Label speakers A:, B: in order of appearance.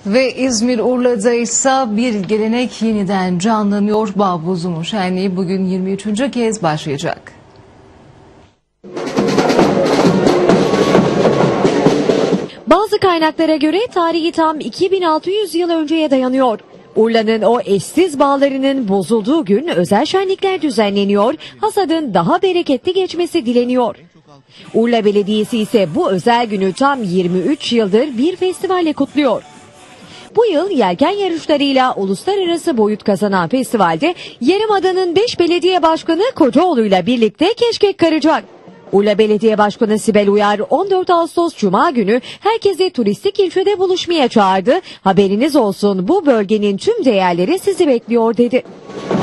A: Ve İzmir Urla'da ise bir gelenek yeniden canlanıyor. Bağ Bozumu şenliği bugün 23. kez başlayacak.
B: Bazı kaynaklara göre tarihi tam 2600 yıl önceye dayanıyor. Urla'nın o eşsiz bağlarının bozulduğu gün özel şenlikler düzenleniyor, hasadın daha bereketli geçmesi dileniyor. Urla Belediyesi ise bu özel günü tam 23 yıldır bir festivalle kutluyor. Bu yıl yelken yarışlarıyla uluslararası boyut kazanan festivalde Yarımada'nın 5 belediye başkanı Kocaoğlu'yla birlikte keşkek karacak. Urla Belediye Başkanı Sibel Uyar 14 Ağustos Cuma günü herkesi turistik ilçede buluşmaya çağırdı. Haberiniz olsun, bu bölgenin tüm değerleri sizi bekliyor dedi.